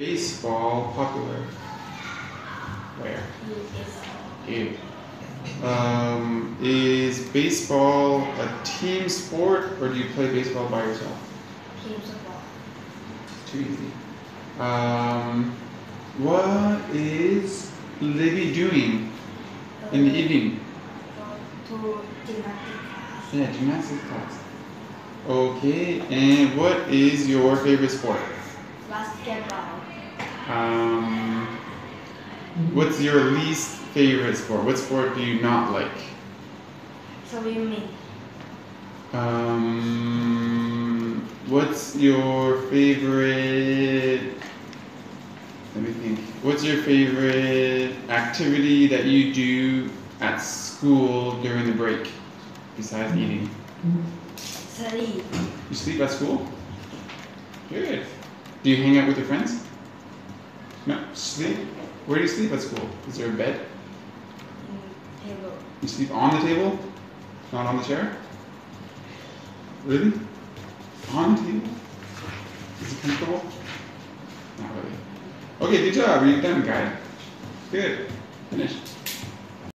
Baseball popular where? Is Is baseball a team sport or do you play baseball by yourself? team support. It's too easy. What is Libby doing in the evening? Go to gymnastics class. Yeah, gymnastics class. Okay, and what is your favorite sport? Basketball. What's your least favorite sport? What sport do you not like? Swimming. What's your favorite? Let me think. What's your favorite activity that you do at school during the break besides eating? Sleep. You sleep at school? Good. Do you hang out with your friends? No. Sleep? Where do you sleep at school? Is there a bed? Table. You sleep on the table? Not on the chair? Really? On the table? Is it comfortable? Not really. Okay, good job. You're done, guy. Good. Finished.